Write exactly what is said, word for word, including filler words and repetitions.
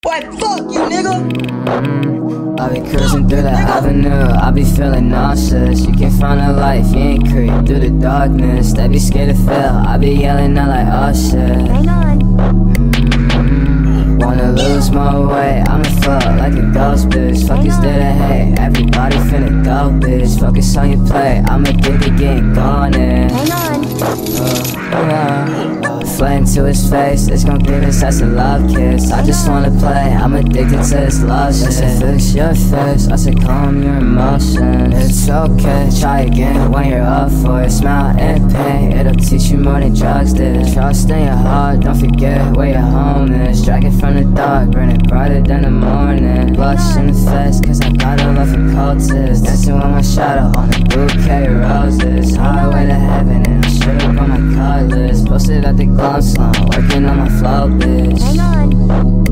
Boy, fuck you, nigga. Mm, I be cruising through the avenue, I be feeling nauseous. You can't find a life, you ain't creep through the darkness. They be scared to fail, I be yelling out like, oh shit. Hang on. Mm, wanna lose my way, I'ma float like a ghost, bitch. Focus there to hate, everybody finna go, bitch. Focus on your play, I'm addicted to getting gone in. Hang on. Uh, uh, Flame to his face, it's gon' give us that's a love kiss. I just wanna play, I'm addicted to this love shit. I said fix your face, I said calm your emotions. It's okay, try again when you're up for it. Smile and pain, it'll teach you more than drugs did. Trust in your heart, don't forget where your home is. Drag it from the dark, burn it brighter than the morning. Blush in the face, cause I got a love for cultists. Dancing with my shadow on a bouquet of roses. Highway to heaven and I'm straight up on my card list. Posted at the glove salon, working on my flow, bitch. Hang on.